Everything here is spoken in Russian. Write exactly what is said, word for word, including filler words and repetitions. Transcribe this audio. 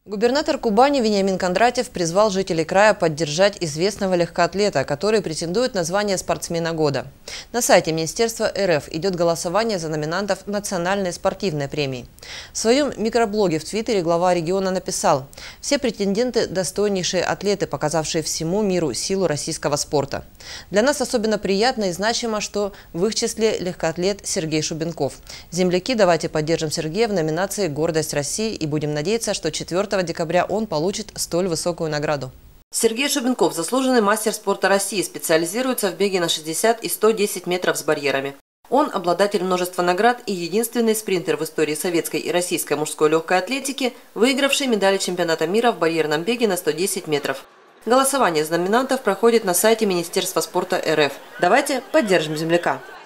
Губернатор Кубани Вениамин Кондратьев призвал жителей края поддержать известного легкоатлета, который претендует на звание спортсмена года. На сайте Министерства эр эф идет голосование за номинантов национальной спортивной премии. В своем микроблоге в Твиттере глава региона написал: «Все претенденты – достойнейшие атлеты, показавшие всему миру силу российского спорта. Для нас особенно приятно и значимо, что в их числе легкоатлет Сергей Шубенков. Земляки, давайте поддержим Сергея в номинации «Гордость России» и будем надеяться, что четвёртого декабря он получит столь высокую награду». Сергей Шубенков – заслуженный мастер спорта России, специализируется в беге на шестьдесят и сто десять метров с барьерами. Он обладатель множества наград и единственный спринтер в истории советской и российской мужской легкой атлетики, выигравший медали чемпионата мира в барьерном беге на сто десять метров. Голосование за номинантов проходит на сайте Министерства спорта эр эф. Давайте поддержим земляка.